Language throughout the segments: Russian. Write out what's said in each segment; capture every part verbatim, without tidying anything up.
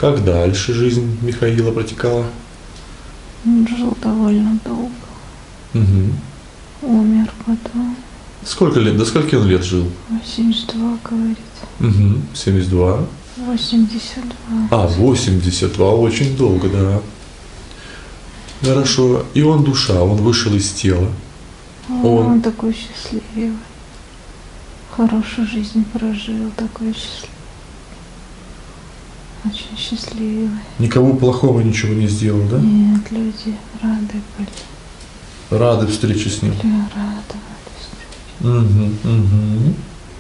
Как дальше жизнь Михаила протекала? Он жил довольно долго. Угу. Умер потом. Сколько лет, до скольки он лет жил? восемьдесят два, говорит. Угу. семьдесят два. восемьдесят два. А, восемьдесят два, очень долго, да. Хорошо. И он душа, он вышел из тела. Он, Он- он такой счастливый. Хорошую жизнь прожил, такой счастливый. Очень счастливый. Никому плохого ничего не сделал, да? Нет, люди рады были. Рады встрече с ним. Были радовались. Угу, угу.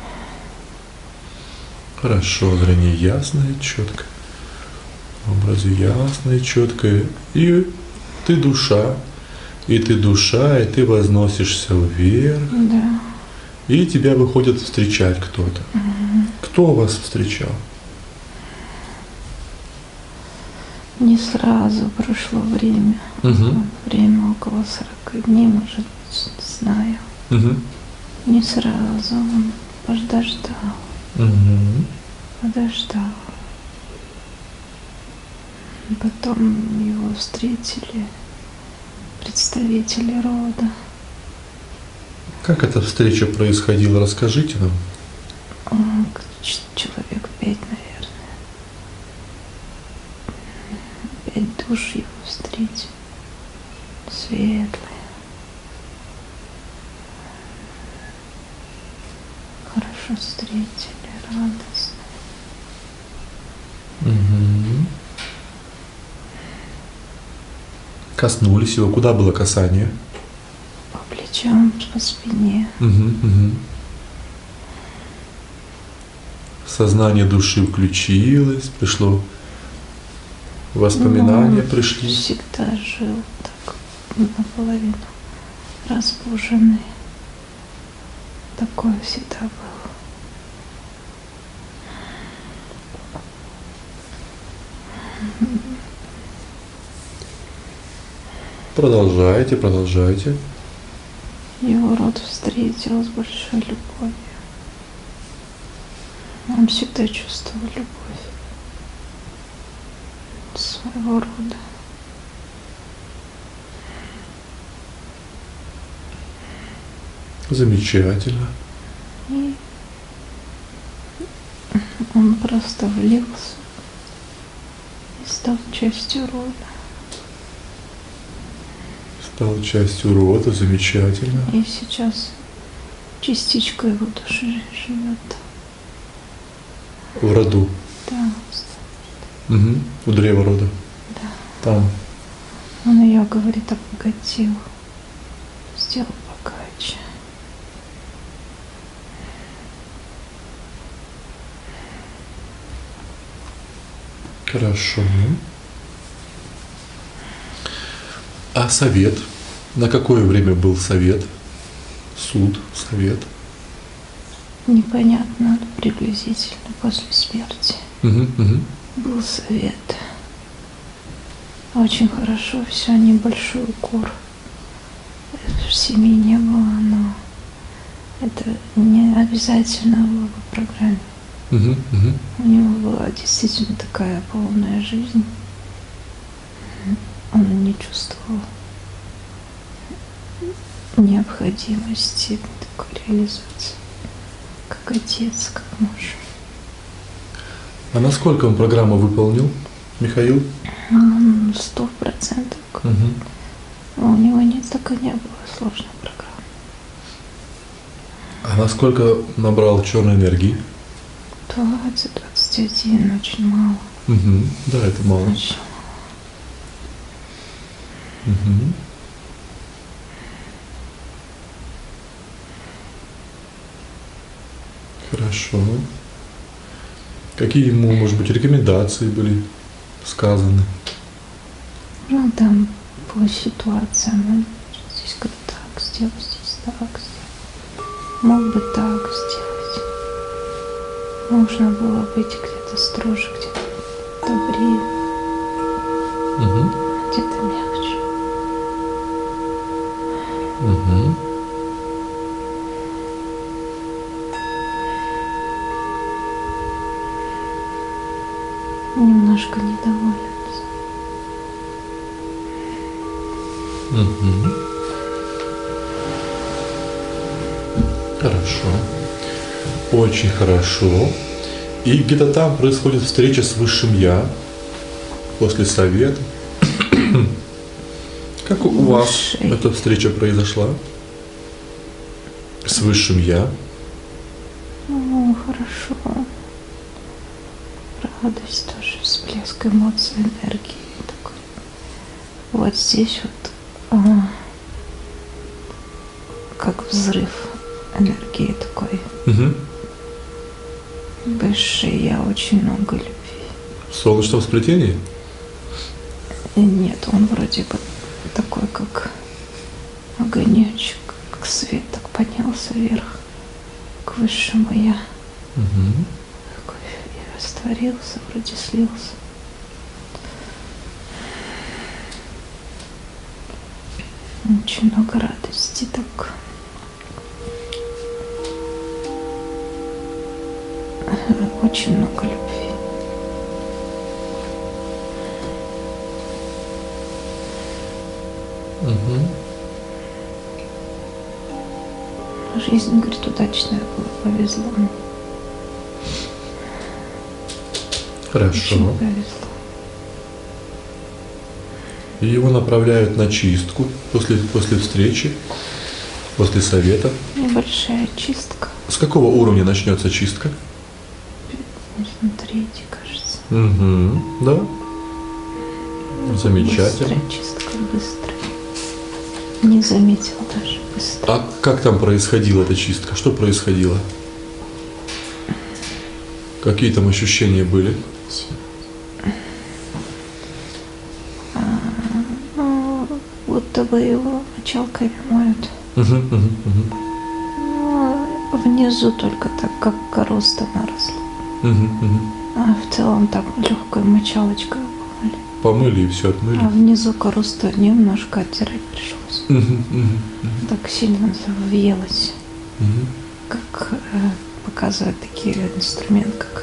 Хорошо, зрение ясное, четкое. Образы ясные, четкое. И ты душа. И ты душа, и ты возносишься вверх. Да. И тебя выходит встречать кто-то. Кто вас встречал? Не сразу прошло время. Угу. Время около сорока дней, может быть, не знаю. Угу. Не сразу. Он подождал. Угу. Подождал. Потом его встретили представители рода. Как эта встреча происходила, расскажите нам. Он, ч- человек пять, наверное. Пять душ его встретили. Светлые. Хорошо встретили, радостно. Угу. Коснулись его. Куда было касание? По плечам, по спине. Угу, угу. Сознание души включилось, пришло воспоминания, Ну, пришли. Всегда жил так, наполовину разбуженный. Такое всегда было. Продолжайте, продолжайте. Его род встретил с большой любовью. Он всегда чувствовал любовь своего рода. Замечательно. И он просто влился и стал частью рода. Стал частью рода, замечательно. И сейчас частичка его души живет. В роду. Да, Угу. У древа рода. да. Там. Он ее, говорит, обогатил. Сделал богаче. Хорошо. А совет? На какое время был совет? Суд, совет? Непонятно, приблизительно после смерти. Угу, угу. Был совет. Очень хорошо, все, небольшой укор. В семье не было, но это не обязательно было по программе. Угу, угу. У него была действительно такая полная жизнь. Он не чувствовал необходимости такой реализации, как отец, как муж. А насколько он программу выполнил, Михаил? Он Сто процентов. Угу. У него нет, так и не было сложной программы. А насколько набрал черной энергии? двадцать двадцать один очень мало. Угу. Да, это мало. Очень Угу. Хорошо. Какие ему, может быть, рекомендации были сказаны? Ну, там по ситуациям, здесь как так сделать, здесь так сделать. Мог бы так сделать. Нужно было быть где-то строже, где-то добрее, Угу. где-то мягче. Угу. Немножко немножко недоволен. Мгм. Хорошо. Очень хорошо. И где-то там происходит встреча с Высшим Я после совета. Как у вас Высший. эта встреча произошла? С Высшим Я? Ну, хорошо. Радость тоже, всплеск эмоций, энергии такой. Вот здесь вот а, как взрыв энергии такой. Угу. Высший Я, очень много любви. В солнечном сплетении? И нет, он вроде бы такой, как огонечек, как свет, так поднялся вверх к Высшему Я. Угу. Такой и растворился, вроде слился. Очень много радости, так. Очень много любви. Угу. Жизнь, говорит, удачная была, повезло. Хорошо. Очень повезло. И его направляют на чистку после, после встречи, после совета. Небольшая чистка. С какого уровня начнется чистка? Третий, кажется. Угу. Да. Замечательно. Быстрая чистка, быстрая. Не заметил даже, быстро. А как там происходила эта чистка? Что происходило? Какие там ощущения были? Ну, будто бы его мочалками моют. Угу, угу, угу. Ну, внизу только так, как короста наросла. Угу, угу. А в целом так легкой мочалочкой помыли. Помыли и все отмыли. А внизу короста немножко оттирать пришлось. Угу, угу, Так сильно въелось. угу. Как э, показывают такие инструменты, как,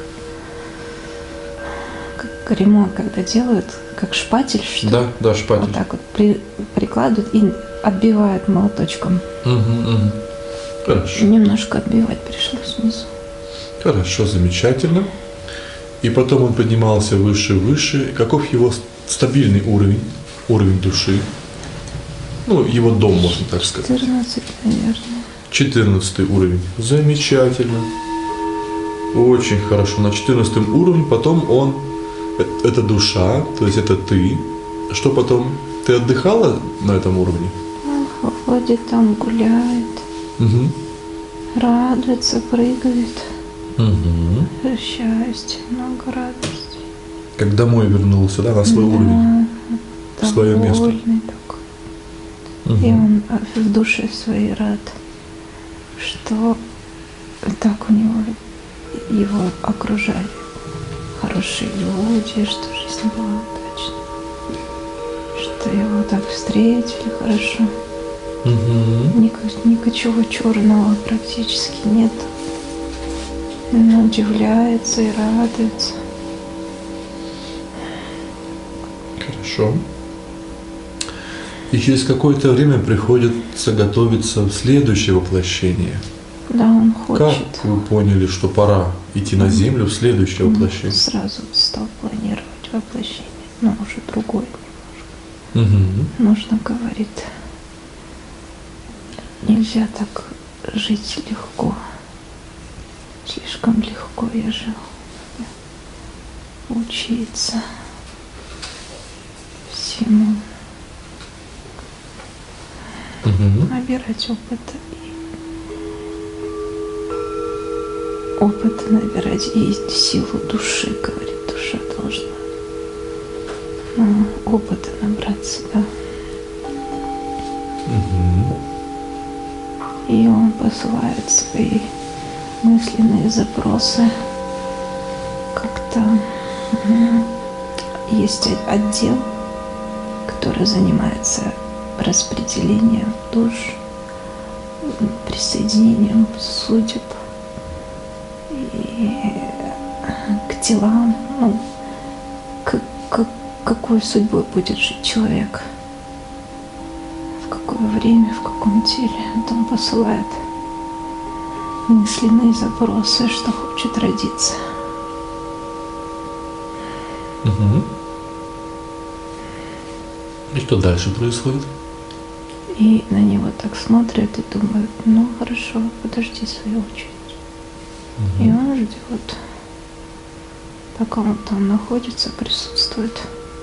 как ремонт, когда делают, как шпатель, что Да, да, шпатель. вот так вот при, прикладывают и отбивают молоточком. Угу, угу. Хорошо. Немножко отбивать пришлось внизу. Хорошо, замечательно. И потом он поднимался выше и выше. Каков его стабильный уровень? Уровень души? Ну, его дом, можно так сказать. четырнадцать, наверное. четырнадцатый уровень. Замечательно. Очень хорошо. На четырнадцатом уровне потом он, э- это душа, то есть это ты. Что потом? Ты отдыхала на этом уровне? Он ходит там, гуляет, Угу. радуется, прыгает. Угу. Счастье, много радости. Как домой вернулся, да, на свой Да, уровень. в свое место. довольный такой. Угу. И он в душе своей рад, что так у него его окружали хорошие люди, что жизнь была удачной, что его так встретили хорошо. Угу. Ник- Ничего черного практически нет. Он удивляется и радуется. Хорошо. И через какое-то время приходится готовиться в следующее воплощение. Да, он хочет. Как вы поняли, что пора идти на Землю в следующее Он воплощение? сразу стал планировать воплощение, но уже другое. Угу. Нужно, говорит, нельзя так жить легко. Слишком легко я жил. Учиться всему, Угу. набирать опыта. И опыта набирать и силу души, говорит, душа должна ну, опыта набраться, да. Угу. И он посылает свои мысленные запросы. Как-то м, есть о- отдел, который занимается распределением душ, м, присоединением судеб и к телам, ну, к как, какой судьбой будет жить человек, в какое время, в каком теле. Это он посылает мысленные запросы, что хочет родиться. Угу. И что дальше происходит? И на него так смотрят и думают: ну хорошо, подожди свою очередь. Угу. И он ждет, пока он там находится, присутствует.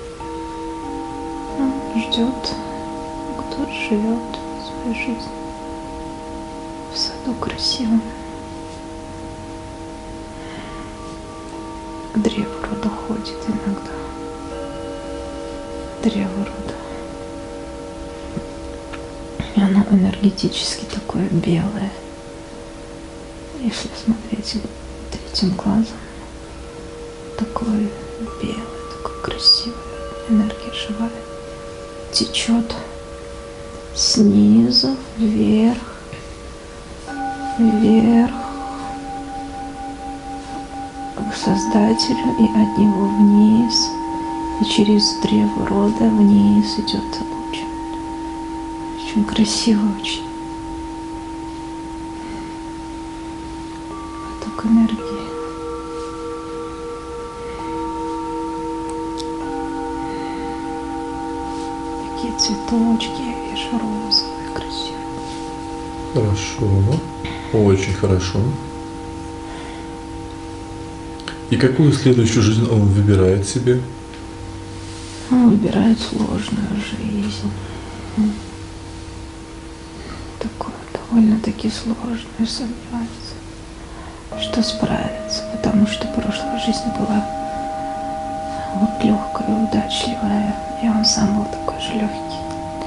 Он ждет, кто живет свою жизнь в саду красивом. К древу рода ходит иногда. Древо рода. И оно энергетически такое белое. Если смотреть третьим глазом, такое белое, такое красивое, энергия живая, течет снизу вверх, вверх к Создателю и от него вниз, и через древо рода вниз идет луч. Очень красиво, очень. Поток энергии. Такие цветочки я вижу розовые, красивые. Хорошо. Очень хорошо. И какую следующую жизнь он выбирает себе? Он выбирает сложную жизнь. Такую довольно-таки сложную, сомневается, что справится, потому что прошлая жизнь была вот легкая, удачливая, и он сам был такой же легкий.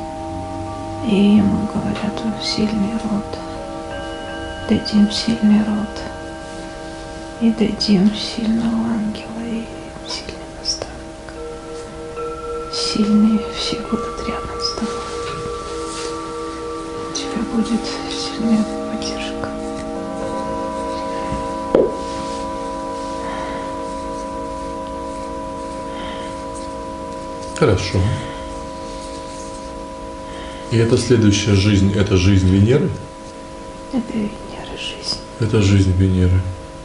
И ему говорят: сильный род, дадим сильный род, и дадим сильного ангела и сильный наставник. Сильные все будут рядом с тобой. У тебя будет сильная поддержка. Хорошо. И это следующая жизнь, это жизнь Венеры? Это Венера жизнь. Это жизнь Венеры.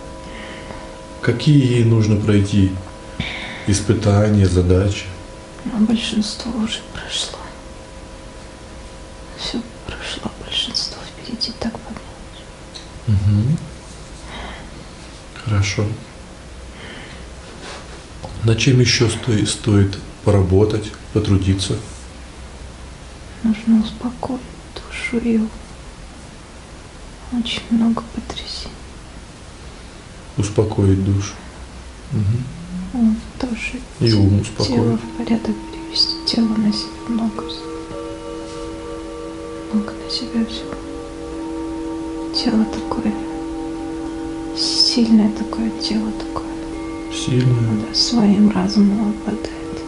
Какие ей нужно пройти испытания, задачи? Но большинство уже прошло. Все прошло, большинство впереди, так подумать. Угу. Хорошо. Над чем еще стоит, стоит поработать, потрудиться? Нужно успокоить душу ее. Очень много потрясений. Успокоить душу. Угу. Ум тоже. И ум Тело успокоить. в порядок привести. Тело на себя много взять. Много на себя взял. Тело такое сильное, такое тело такое. Сильная. Да, своим разумом обладает.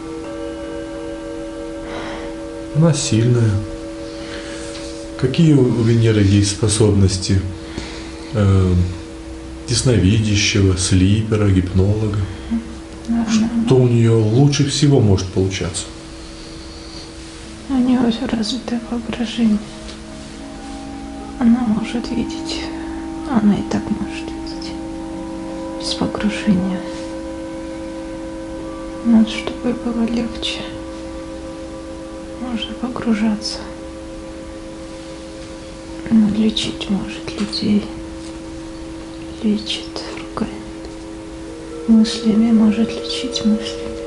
Она сильная. Какие у Венеры есть способности э, ясновидящего, слипера, гипнолога? Она, Что у нее лучше всего может получаться? у нее развитое воображение. Она может видеть. Она и так может видеть. Без погружения. Но чтобы было легче, можно погружаться. Ну, лечить может людей. Лечит руками. Мыслями может лечить мыслями.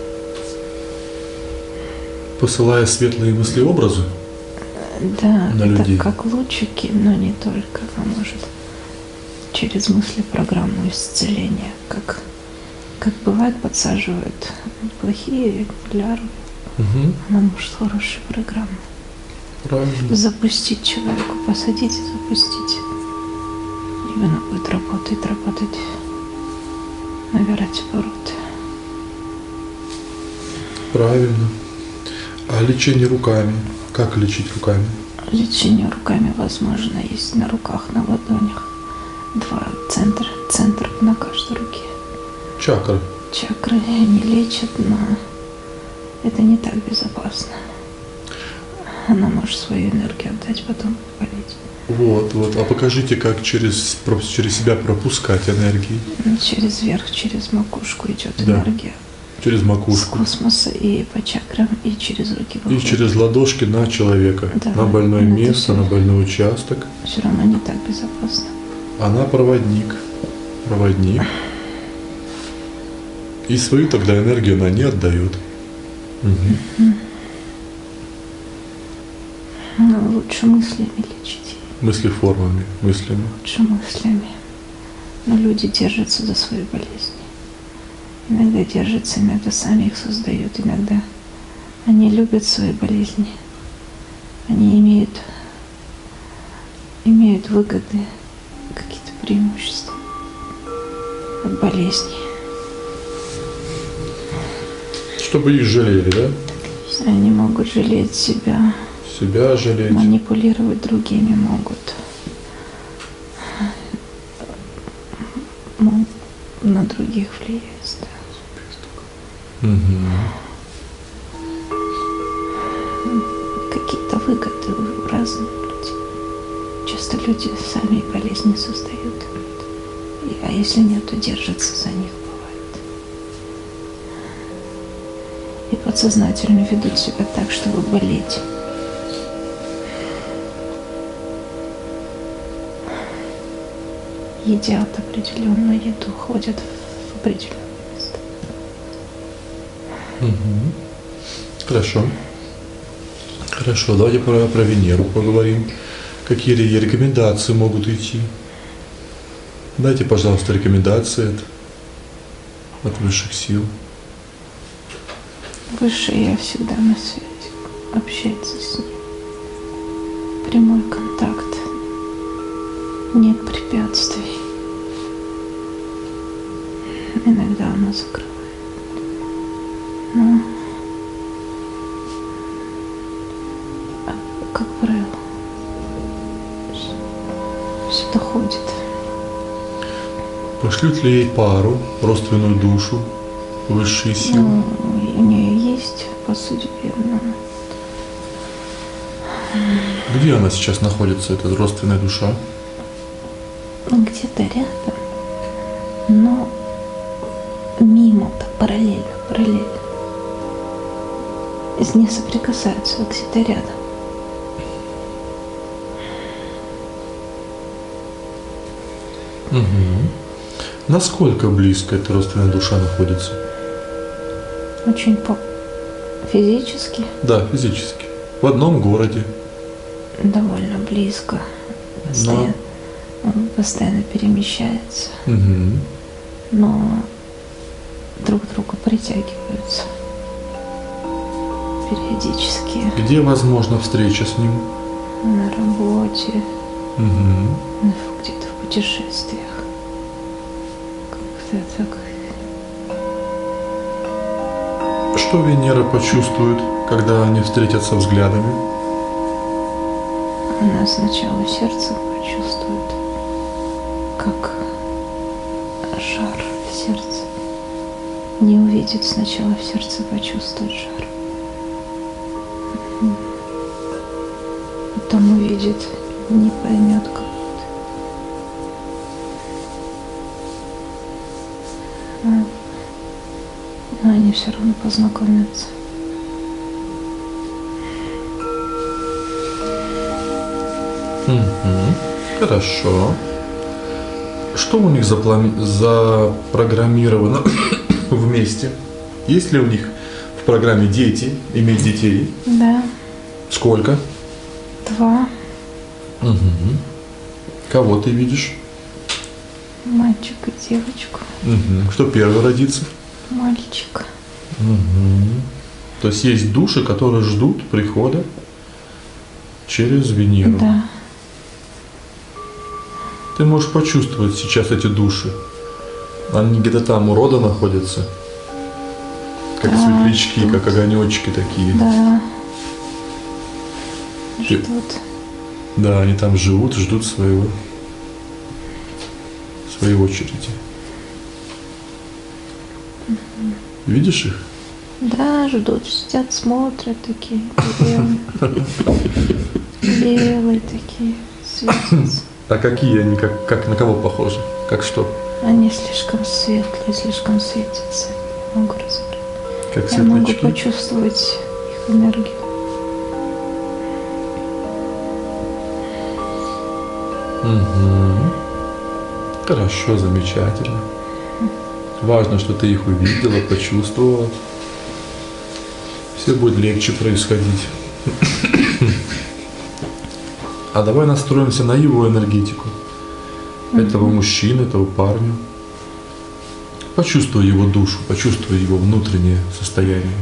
Посылая светлые мысли-образы? Да, На это людей. как лучики, но не только. Она может через мысли программу исцеления, как, как бывает, подсаживают плохие экземпляры. Угу. Она может хорошие программы Правильно. запустить человеку, посадить и запустить. И она будет работать, работать, набирать обороты. Правильно. А лечение руками? Как лечить руками? Лечение руками возможно есть на руках, на ладонях. Два центра, центр на каждой руке. Чакры. Чакры не лечат, но это не так безопасно. Она может свою энергию отдать, потом болеть. Вот, вот. А покажите, как через, про- через себя пропускать энергии. Через верх, через макушку идет Да. энергия. Через С макушку. космоса и по чакрам, и через руки И выходит. через ладошки на человека. Да, на больное но это место, всё. на больной участок. Все равно не так безопасно. Она проводник. Проводник. И свою тогда энергию она не отдает. Мгм. Но лучше мыслями лечить. Мысли формами, мыслями. Лучше мыслями. Но люди держатся за свои болезни. Иногда держатся, иногда сами их создают. Иногда они любят свои болезни. Они имеют, имеют выгоды, какие-то преимущества от болезней. Чтобы их жалели, да? Они могут жалеть себя, Себя жалеть. манипулировать другими могут. Ну, на других влиять, да. Мгм. Какие-то выгоды у разных людей. Часто люди сами болезни создают. И- А если нет, то держатся за них, бывает. И подсознательно ведут себя так, чтобы болеть. Едят определенную еду, ходят в определенное место. Мгм. Хорошо. Хорошо, давайте про, про Венеру поговорим. Какие ли рекомендации могут идти? Дайте, пожалуйста, рекомендации от, от высших сил. Высшее всегда на связи, общается с ним. Прямой контакт. Нет препятствий. Иногда она закрывает. Но, а, как правило, все доходит. Пошлют ли ей пару, родственную душу, высшие силы? Ну, у нее есть по судьбе, но Где она сейчас находится, эта родственная душа? где-то рядом, но мимо, так параллельно, параллельно. Не соприкасаются, а где-то рядом. Угу. Насколько близко эта родственная душа находится? Очень по физически Да, физически. В одном городе. довольно близко. Постоянно, он постоянно перемещается, Угу. но друг к другу притягиваются периодически Где возможна встреча с ним? на работе, Угу. где-то в путешествиях. Как-то так. Что Венера почувствует, когда они встретятся взглядами? Она сначала сердце почувствует, как жар в сердце. Не увидит, сначала в сердце почувствует жар. Мгм. Потом увидит, не поймет, как это. А, Но они все равно познакомятся. Угу. Хорошо. Что у них заплани- запрограммировано вместе? Есть ли у них в программе дети, иметь детей? Да, Сколько? два. Угу. Кого ты видишь? Мальчик и девочку. Угу. Кто первый родится? Мальчик. Угу. То есть есть души, которые ждут прихода через Венеру. Да. Ты можешь почувствовать сейчас эти души. Они где-то там у рода находятся. Как Да, светлячки, ждут. как огонечки такие. Да. Ты- Ждут. Да, они там живут, ждут своего, своей очереди. Видишь их? Да, ждут, сидят, смотрят такие, белые, белые такие, светятся. А какие они, как, как на кого похожи? Как что? Они слишком светлые, слишком светятся. Не могу разобрать. Как Я могу светлячки? почувствовать их энергию. Угу. Хорошо, замечательно. Важно, что ты их увидела, почувствовала. Все будет легче происходить. А давай настроимся на его энергетику. Этого мужчины, этого парня. Почувствуй его душу, почувствуй его внутреннее состояние.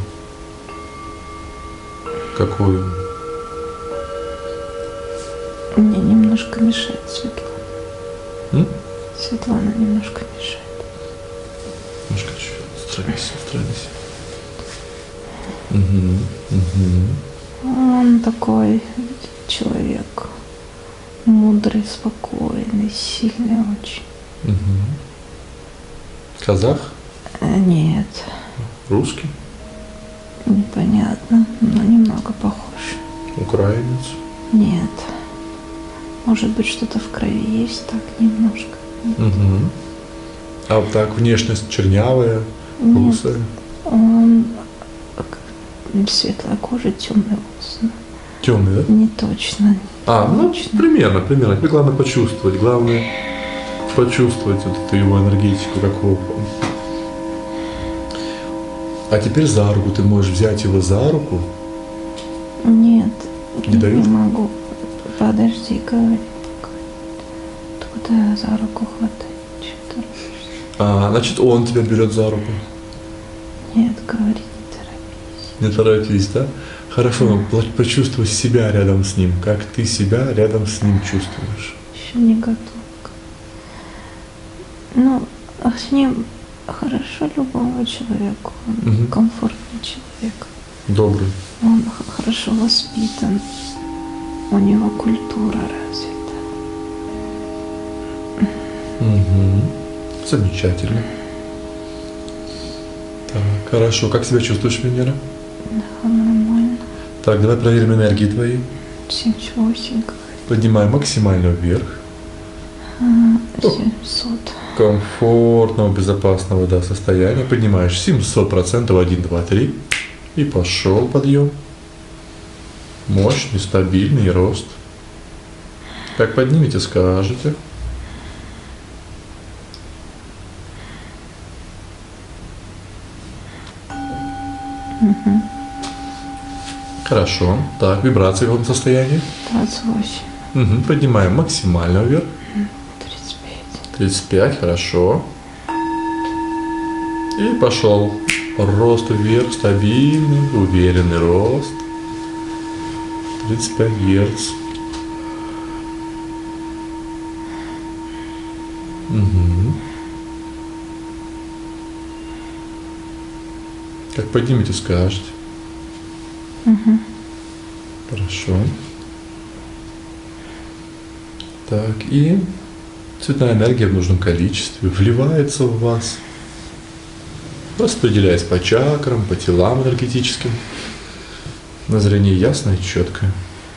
Какое он? Мне немножко мешает Светлана. М? Светлана немножко мешает. Немножко чуть. Отстранись, отстранись. Угу, угу. Он такой человек мудрый, спокойный, сильный очень. Угу. Казах? Э, Нет, Русский? непонятно, но немного похож. Украинец? Нет. Может быть, что-то в крови есть, так немножко. Угу. А вот так внешность чернявая, Нет, русая? он как- светлая кожа, темные волосы. Темный, да? Не точно. А, ну, Точно. примерно, примерно. Тебе главное почувствовать. Главное почувствовать вот эту его энергетику, какого он. А теперь за руку. Ты можешь взять его за руку. Нет, Не дают? не могу. Подожди, говори. Куда за руку хватать? Что-то. А, значит, он тебя берет за руку. Нет, говори, не торопись. Не торопись, да? Хорошо, но по- почувствуй себя рядом с ним. Как ты себя рядом с ним чувствуешь? Еще не готова. Ну, а с ним хорошо любому человеку. Он Мгм. комфортный человек. Добрый. Он х- хорошо воспитан. У него культура развита. Угу. Замечательно. Так, хорошо. Как себя чувствуешь, Венера? Да, нормально. Так, давай проверим энергии твои. семьдесят восемь, говорит. Поднимаем максимально вверх. А, семьсот. Комфортного, безопасного, да, состояния. Поднимаешь семьсот процентов, один, два, три. И пошел подъем. Мощный, стабильный рост. Как поднимете, скажете. Угу. Хорошо. Так, вибрации в каком состоянии? двадцать восемь. Угу. Поднимаем максимально вверх. тридцать пять. тридцать пять, хорошо. И пошел. Рост вверх, стабильный, уверенный рост. тридцать пять герц. Угу. Как поднимете, скажете. Угу. Хорошо. Так, и цветная энергия в нужном количестве вливается в вас, распределяясь по чакрам, по телам энергетическим. На зрение ясное и четкое.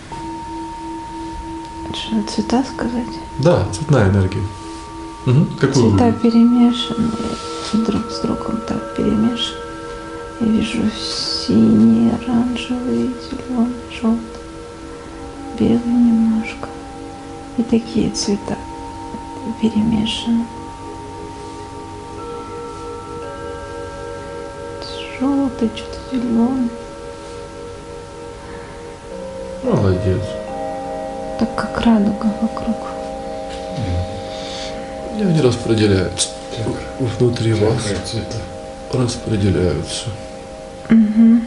Что, цвета сказать? Да, цветная энергия. Угу. Какую? Цвета перемешаны друг с другом, так перемешаны. Я вижу синий, оранжевый, зеленый, желтый, белый немножко. И такие цвета перемешаны. Желтый, что-то зеленый. Молодец. Так как радуга вокруг. И они распределяются внутри вас. Распределяются. Угу.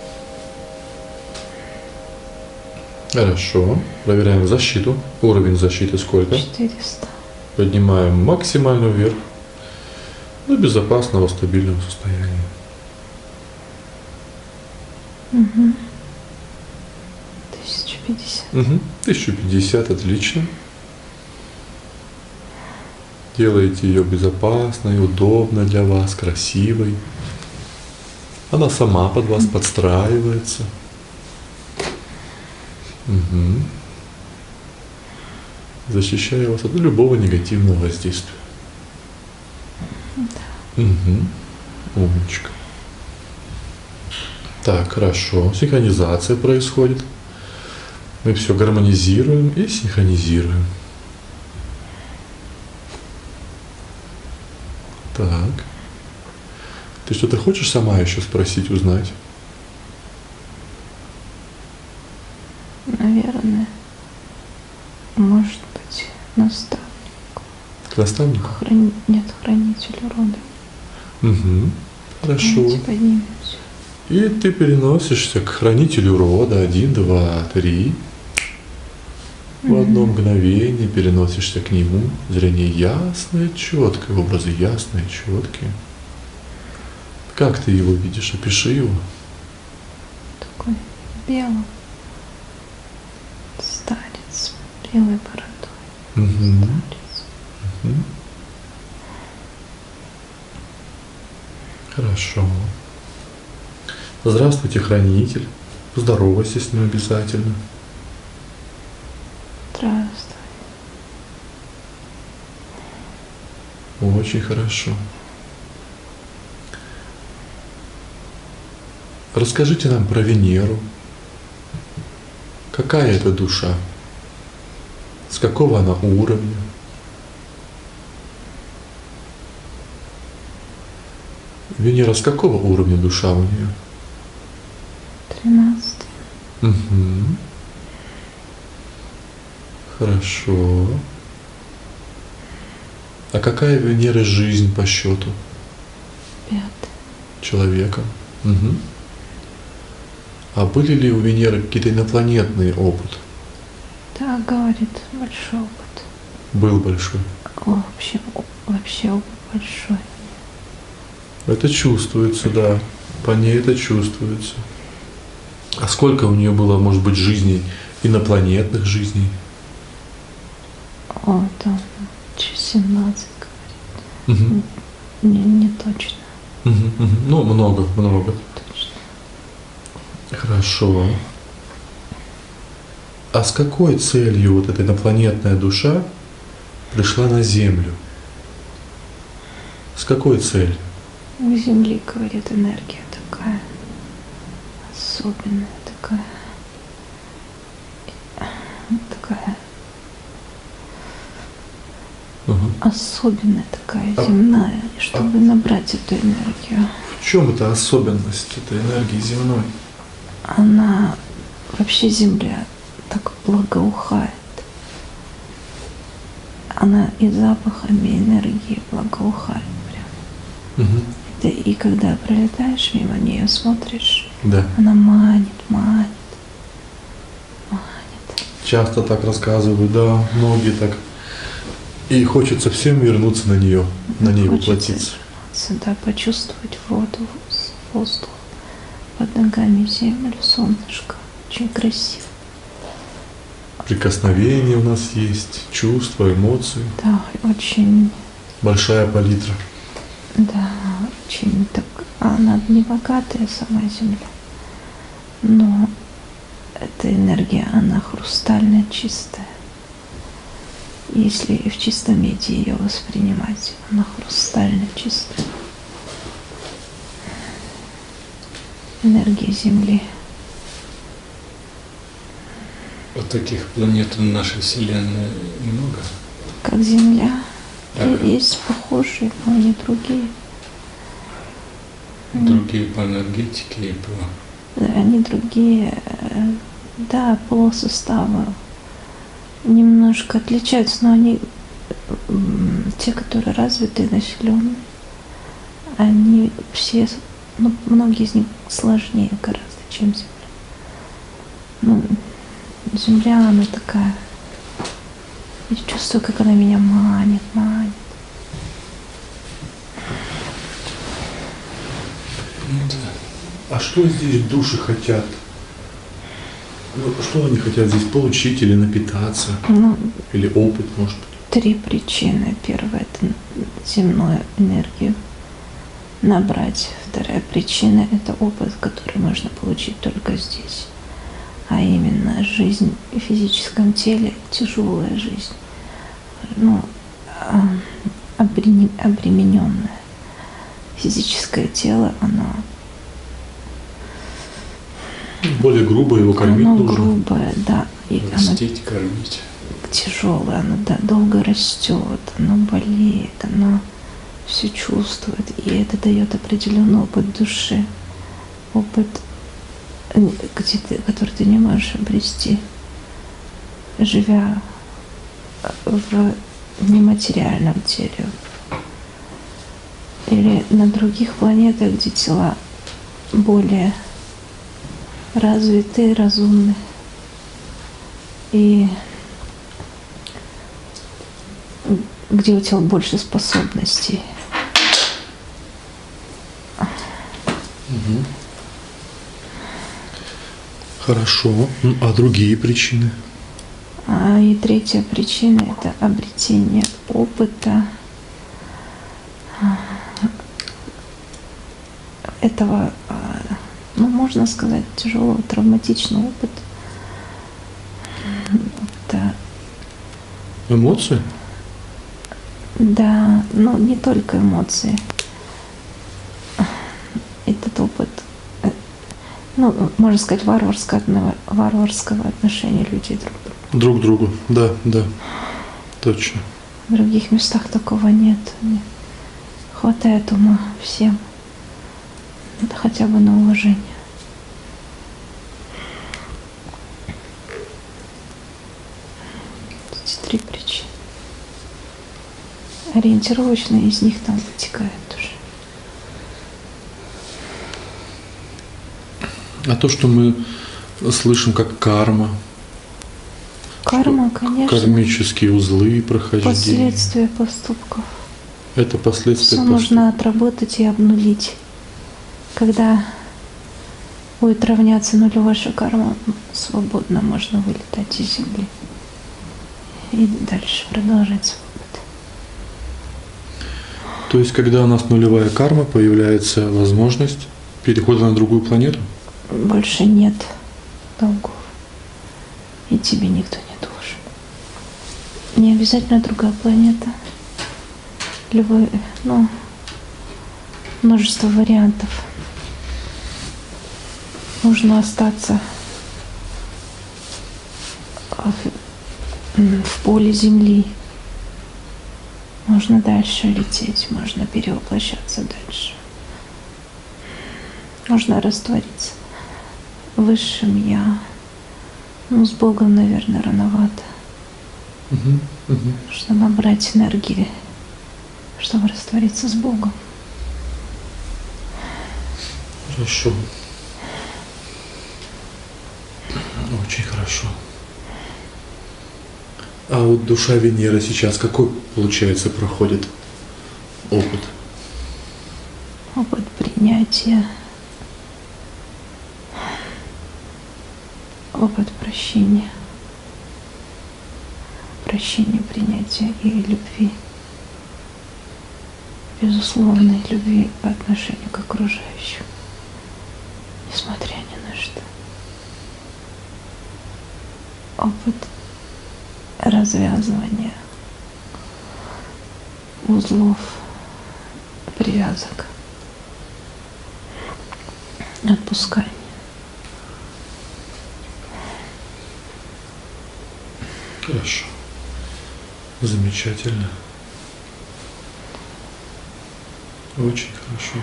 Хорошо. Проверяем защиту. Уровень защиты сколько? четыреста. Поднимаем максимально вверх до безопасного, стабильного состояния. Угу. тысяча пятьдесят. Угу. тысяча пятьдесят, отлично. Делаете ее безопасной, удобной для вас, красивой. Она сама под вас подстраивается. Угу. Защищая вас от любого негативного воздействия. Да. Угу. Умничка. Так, хорошо. Синхронизация происходит. Мы все гармонизируем и синхронизируем. Так. Ты что-то хочешь сама еще спросить, узнать? Наверное. Может быть, наставник. К наставнику? Храни... Нет, хранитель рода. Угу. Хорошо. Давайте поднимемся. И ты переносишься к хранителю рода. Один, два, три. В одно мгновение переносишься к нему. Зрение ясное, четкое, образы ясные, четкие. Как ты его видишь? Опиши его. Такой белый старец, белой бородой. Угу. Угу. Хорошо. Здравствуйте, хранитель. Поздоровайся с ним обязательно. Здравствуй. Очень хорошо. Расскажите нам про Венеру. Какая это душа? С какого она уровня? Венера с какого уровня душа у нее? Тринадцатый. Угу. Хорошо. А какая Венера жизнь по счету? Пятый. Человека. Угу. А были ли у Венеры какие-то инопланетные опыты? Да, говорит, большой опыт. Был большой. О, вообще, вообще опыт большой. Это чувствуется, да. По ней это чувствуется. А сколько у нее было, может быть, жизней, инопланетных жизней? О, там семнадцать, говорит. Угу. Не, не точно. Угу, угу. Ну, много, много. Точно. Хорошо. А с какой целью вот эта инопланетная душа пришла на Землю? С какой целью? У Земли, говорит, энергия такая особенная, такая, такая Угу. особенная, такая А- земная, и чтобы набрать эту энергию. В чем эта особенность этой энергии земной? Она вообще Земля так благоухает. Она и запахами и энергией благоухает прям. Угу. Да, и когда пролетаешь мимо нее, смотришь, Да. она манит, манит, манит. Часто так рассказывают, да, многие так. И хочется всем вернуться на нее, на ней Хочется воплотиться. сюда почувствовать воду, воздух, под ногами землю, солнышко. Очень красиво. Прикосновения у нас есть, чувства, эмоции. Да, очень, Большая палитра. да, очень так. Она не богатая сама земля, но эта энергия, она хрустальная, чистая. Если в чистом виде ее воспринимать, она хрустально чистая. Энергия Земли. Вот таких планет в нашей Вселенной много. Как Земля. Так. И есть похожие, но не другие. Другие по энергетике и по... Да, они другие, э, да, полусоставы немножко отличаются, но они, м, те, которые развитые, населенные, они все, ну, многие из них сложнее гораздо, чем Земля. Ну, Земля, она такая, я чувствую, как она меня манит, манит. Ну да. А что здесь души хотят? Ну, что они хотят здесь получить или напитаться? Ну, Или опыт, может быть? три причины. Первая – это земную энергию набрать. Вторая причина – это опыт, который можно получить только здесь. А именно жизнь в физическом теле, тяжелая жизнь, ну, обремененное. Физическое тело, оно более грубо его кормить оно нужно. грубое, да. И Растить, кормить. Тяжелое, оно да, долго растет, оно болеет, оно все чувствует. И это дает определенный опыт души. Опыт, где ты, который ты не можешь обрести, живя в нематериальном теле. Или на других планетах, где тела более развитые, разумные. И где у тела больше способностей. Угу. Хорошо. А другие причины? А и третья причина – это обретение опыта этого, ну, можно сказать, тяжелого травматичного опыта. Это, эмоции? Да, но не только эмоции. Этот опыт, ну, можно сказать, варварского, варварского отношения людей друг к другу. Друг к другу, да, да, точно. В других местах такого нет. Не хватает ума всем, хотя бы на уважение. Эти три причины. Ориентировочно из них там вытекает уже. А то, что мы слышим как карма, Карма, конечно. кармические узлы прохождения. Последствия поступков. Это последствия Все поступков. нужно отработать и обнулить. Когда будет равняться нулю ваша карма, свободно можно вылетать из Земли и дальше продолжать свой опыт. То есть, когда у нас нулевая карма, появляется возможность перехода на другую планету? Больше нет долгов. И тебе никто не должен. Не обязательно другая планета. Любой, ну, множество вариантов. Нужно остаться в, в поле Земли. Можно дальше лететь, можно перевоплощаться дальше. Можно раствориться в высшем Я. Ну, с Богом, наверное, рановато. Угу, угу. Нужно набрать энергии, чтобы раствориться с Богом. Хорошо. Очень хорошо. А вот душа Венеры сейчас какой, получается, проходит опыт? Опыт принятия. Опыт прощения. Прощения, принятия и любви. Безусловной любви по отношению к окружающим. Несмотря ни на что. Опыт развязывания узлов, привязок. Отпускания. Хорошо. Замечательно. Очень хорошо.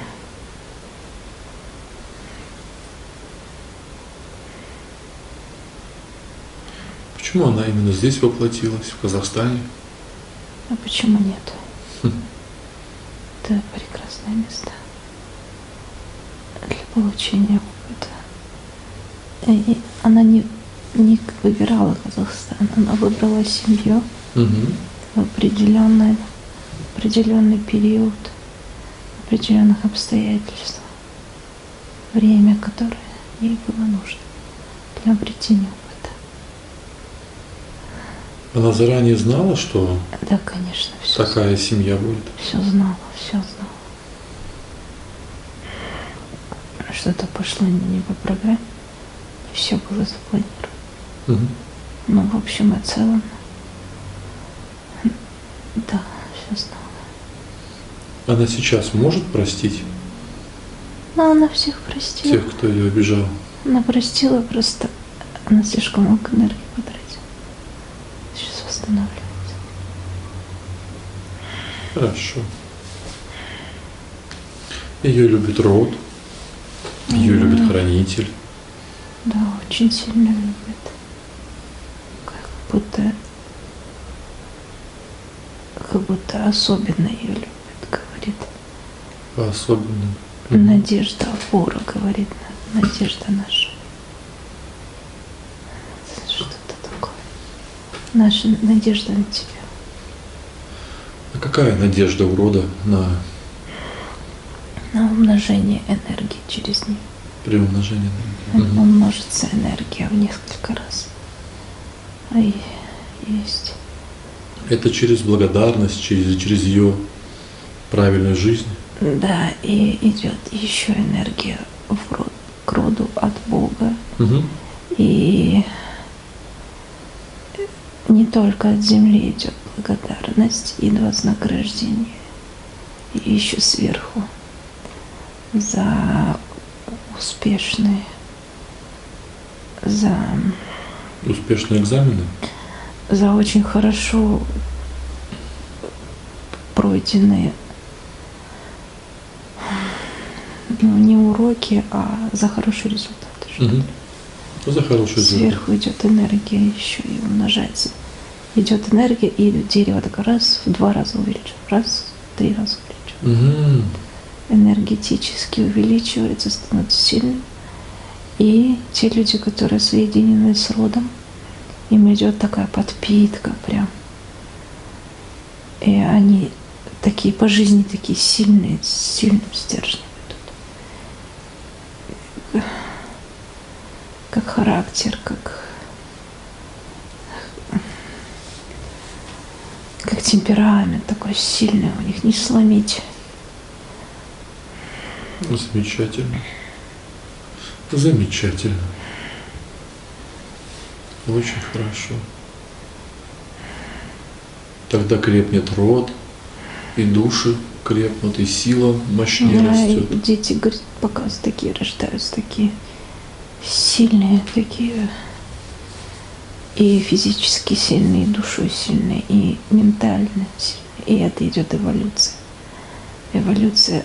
Почему она именно здесь воплотилась, в Казахстане? А почему нет? Хм. Это прекрасное место для получения опыта. И она не, не выбирала Казахстан, она выбрала семью Угу. в определенный, определенный период, определенных обстоятельств, время, которое ей было нужно для обретения опыта. Она заранее знала, что Да, конечно, все. такая семья будет? Все знала, все знала. что-то пошло не по программе, не все было запланировано. Угу. Ну, в общем и целом, да, все знала. Она сейчас может простить Но она всех простила. тех, кто ее обижал? Она простила, просто она слишком много энергии потратила. Сейчас восстанавливается. Хорошо. Ее любит род, ее Мгм. любит хранитель. Да, очень сильно любит. Как будто, как будто особенно ее любит, говорит. По-особенному. Надежда, опора, говорит, надежда наша. Что-то такое. Наша надежда на тебя. А какая надежда у рода на На умножение энергии через нее. приумножение? Мгм. Умножится энергия в несколько раз. А и есть. Это через благодарность, через, через ее правильную жизнь. Да, и идет еще энергия в род, к роду от Бога. Угу. И не только от земли идет благодарность и вознаграждение. И еще сверху за успешные, за, Успешные экзамены. за очень хорошо пройденные, ну, не уроки, а за хороший результат. что ли. Угу. За хороший результат. Сверху идет энергия еще и умножается. Идет энергия, и дерево так раз в два раза увеличивается, раз в три раза увеличивается. Угу. Энергетически увеличивается, становится сильным. И те люди, которые соединены с родом, им идет такая подпитка прям. И они такие по жизни такие сильные, с сильным стержнем идут. Как характер, как, как темперамент такой сильный у них, не сломить. Замечательно. Замечательно. Очень хорошо. Тогда крепнет род, и души крепнут, и сила мощнее Да, и растет. дети, говорит, показывают, такие рождаются, такие сильные, такие и физически сильные, и душой сильные, и ментально сильные. И это идет эволюция. Эволюция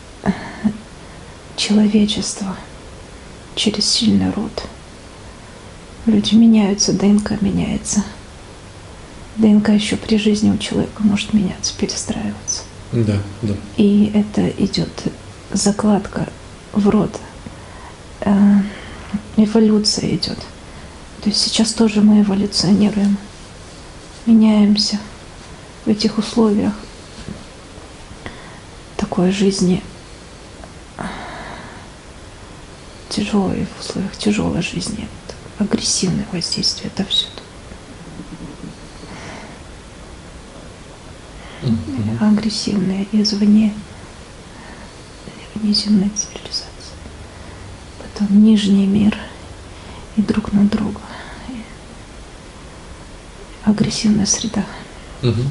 человечества через сильный род. Люди меняются, ДНК меняется. ДНК еще при жизни у человека может меняться, перестраиваться. Да, да. И это идет закладка в род. Э, Эволюция идет. То есть сейчас тоже мы эволюционируем, меняемся в этих условиях такой жизни, тяжелой, в условиях тяжелой жизни, агрессивное воздействие, это все. Мгм. Агрессивное извне, внеземная цивилизация. Потом нижний мир и друг на друга. И агрессивная среда. Мгм.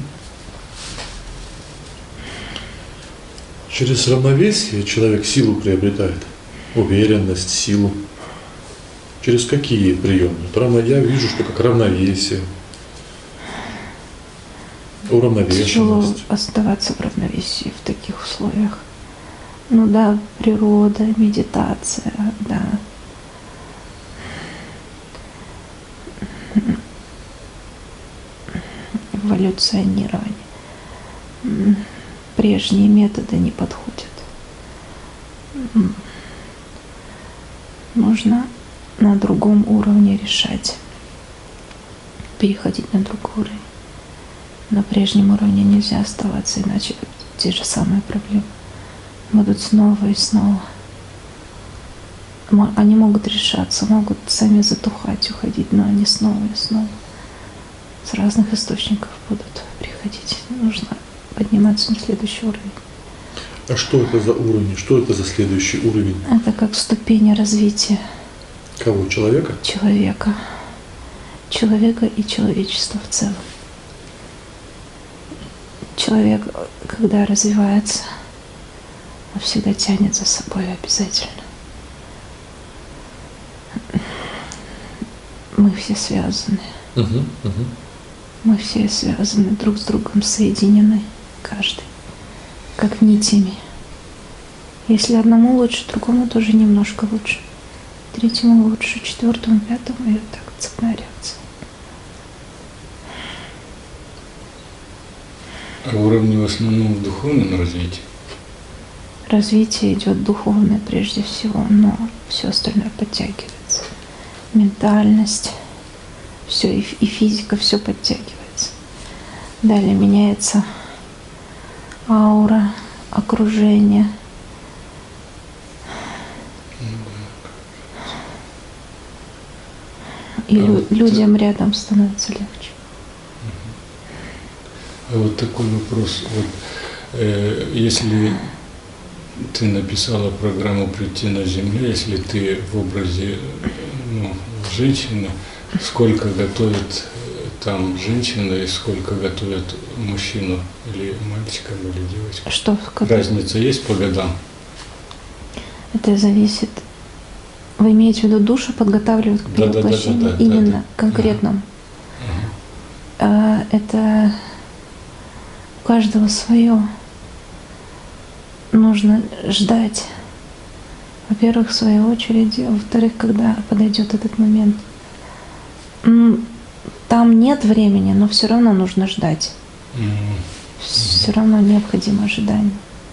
Через равновесие человек силу приобретает, уверенность, силу. Через какие приемы? Равно я вижу, что как равновесие, Тяжело уравновешенность. оставаться в равновесии в таких условиях. Ну да, природа, медитация, да. Эволюционирование. М, Прежние методы не подходят. М, Нужно на другом уровне решать. Переходить на другой уровень. На прежнем уровне нельзя оставаться, иначе те же самые проблемы будут снова и снова. Мо- Они могут решаться, могут сами затухать, уходить, но они снова и снова с разных источников будут приходить. Нужно подниматься на следующий уровень. А что это за уровень? Что это за следующий уровень? Это как ступени развития Кого? Человека? человека. Человека и человечества в целом. Человек, когда развивается, он всегда тянет за собой обязательно. Мы все связаны. Угу, угу. Мы все связаны друг с другом, соединены, каждый, как нитями. Если одному лучше, другому тоже немножко лучше. Третьему лучше, четвертому, пятому, и вот так вот цепная реакция. А уровни в основном в духовном развитии? Развитие идет духовное прежде всего, но все остальное подтягивается. Ментальность, все и, и физика, все подтягивается. Далее меняется аура, окружение. И А лю- вот людям рядом становится легче. А вот такой вопрос. Вот, э, если ты написала программу «Прийти на Землю», если ты в образе ну, женщины, сколько готовят там женщина и сколько готовят мужчину или мальчика или девочку? Что? Как... Разница есть по годам? Это зависит. Вы имеете в виду душу подготавливают к Да, да, да, перевоплощению? да, да, Именно, да, да. конкретному. Ага. А, это у каждого свое. Нужно ждать. Во-первых, в своей очереди. Во-вторых, когда подойдет этот момент. М, Там нет времени, но все равно нужно ждать. М. Все равно необходимо ожидание.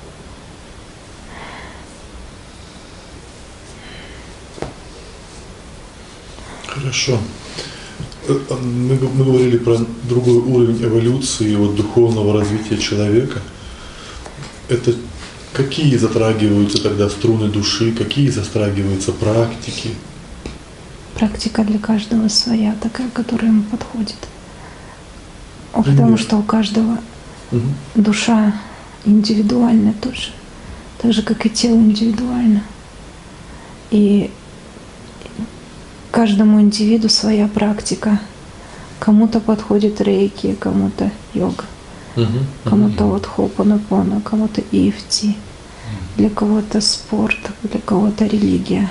Хорошо. Э, а Мы, г- мы говорили про другой уровень эволюции, вот духовного развития человека. Это какие затрагиваются тогда струны души, какие затрагиваются практики? Практика для каждого своя, такая, которая ему подходит. А Потому Пример. что у каждого Мгм. душа индивидуальна тоже. Так же, как и тело индивидуально. И каждому индивиду своя практика. Кому-то подходит рейки, кому-то йога, Мгм. кому-то вот хопонопона, кому-то ифти, для кого-то спорт, для кого-то религия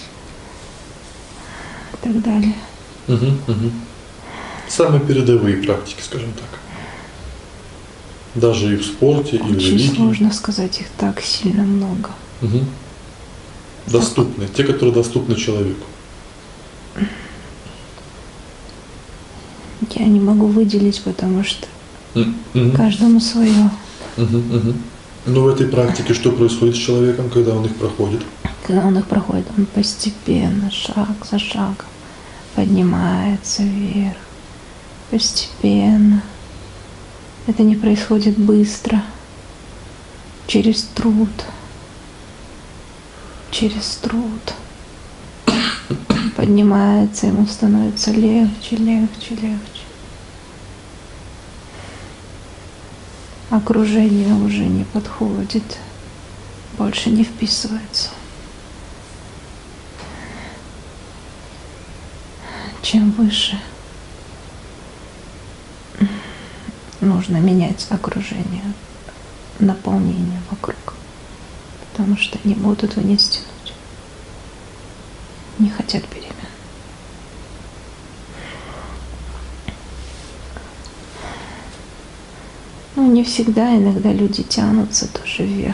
и так далее. Мгм. Мгм. Самые передовые практики, скажем так. Даже и в спорте, и в Очень религии. сложно сказать, их так сильно много. Мгм. Доступны, те, которые доступны человеку. Я не могу выделить, потому что М, мгм. каждому свое. Мгм. Мгм. Но в этой практике что происходит с человеком, когда он их проходит? Когда он их проходит, он постепенно, шаг за шагом поднимается вверх. Постепенно. Это не происходит быстро. Через труд. Через труд. Поднимается, ему становится легче, легче, легче. Окружение уже не подходит, больше не вписывается. Чем выше, нужно менять окружение, наполнение вокруг, потому что не будут вниз тянуть, не хотят перемен. Ну, не всегда, иногда люди тянутся тоже вверх.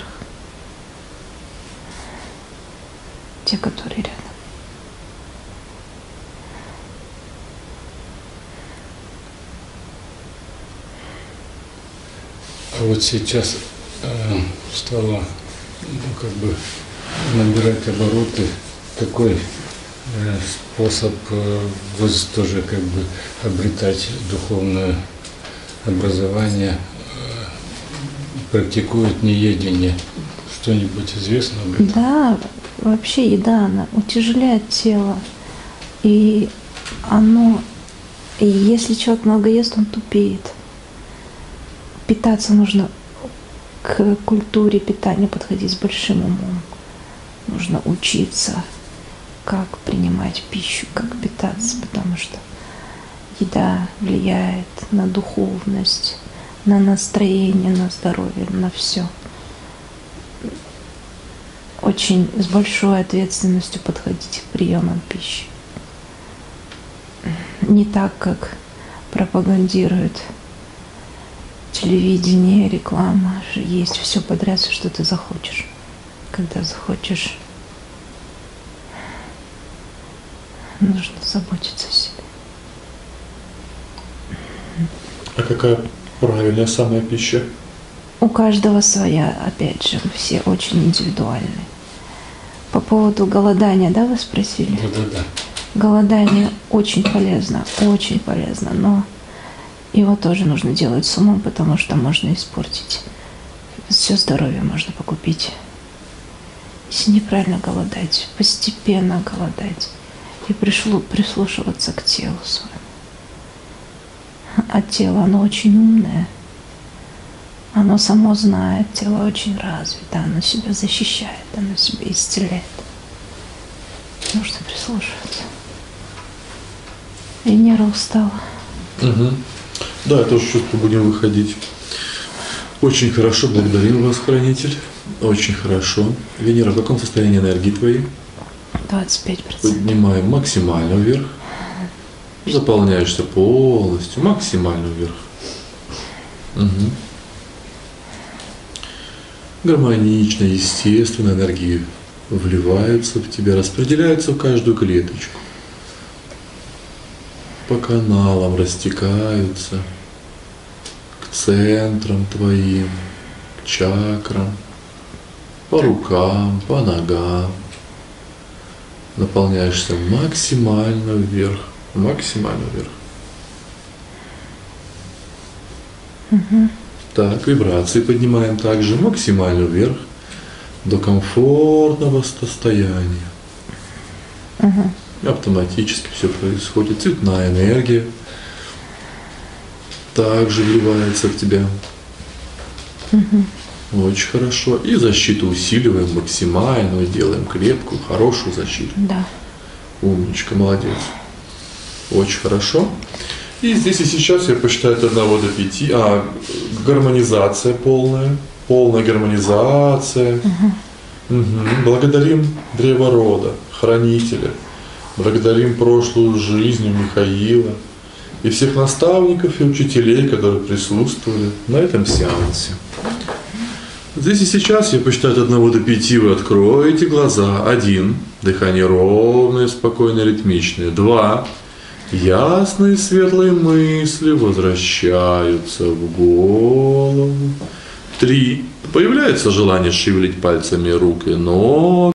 Те, которые рядом. А вот сейчас э, стало ну, как бы набирать обороты такой э, способ э, вот тоже как бы обретать духовное образование, э, практикуют неедение. Что-нибудь известно об этом? Да, вообще еда, она утяжеляет тело. И оно, и если человек много ест, он тупеет. Питаться нужно к культуре питания подходить с большим умом. Нужно учиться, как принимать пищу, как питаться, потому что еда влияет на духовность, на настроение, на здоровье, на все. Очень с большой ответственностью подходить к приемам пищи. Не так, как пропагандирует телевидение, реклама. Есть все подряд, что ты захочешь. Когда захочешь, нужно заботиться о себе. А какая правильная самая пища? У каждого своя, опять же, все очень индивидуальны. По поводу голодания, да, вы спросили? Да-да-да. Голодание очень полезно, очень полезно, но его тоже нужно делать с умом, потому что можно испортить. Все здоровье можно погубить. Если неправильно голодать, постепенно голодать и пришло, прислушиваться к телу своему. А тело, оно очень умное. Оно само знает, тело очень развито, оно себя защищает, оно себя исцеляет. Нужно прислушиваться. Венера устала. Угу. Да, я тоже чувствую, будем выходить. Очень хорошо, благодарим вас, хранитель. Очень хорошо. Венера, в каком состоянии энергии твоей? двадцать пять процентов. Поднимаем максимально вверх. Заполняешься полностью, максимально вверх. Угу. Гармонично, естественно, энергии вливаются в тебя, распределяются в каждую клеточку. По каналам растекаются, к центрам твоим, к чакрам, по рукам, по ногам. Наполняешься максимально вверх, максимально вверх. Угу. Так, вибрации поднимаем также максимально вверх, до комфортного состояния. Угу. Автоматически все происходит. Цветная энергия также вливается в тебя. Угу. Очень хорошо. И защиту усиливаем максимально, делаем крепкую, хорошую защиту. Да. Умничка, молодец. Очень хорошо. И здесь и сейчас я посчитаю от одного до пяти. А, гармонизация полная. Полная гармонизация. Угу. Угу. Благодарим древо рода, хранителя. Благодарим прошлую жизнь Михаила и всех наставников и учителей, которые присутствовали на этом сеансе. Здесь и сейчас я посчитаю от одного до пяти, вы откроете глаза. Один. Дыхание ровное, спокойное, ритмичное. Два. Ясные светлые мысли возвращаются в голову. Три. Появляется желание шевелить пальцами рук и ног.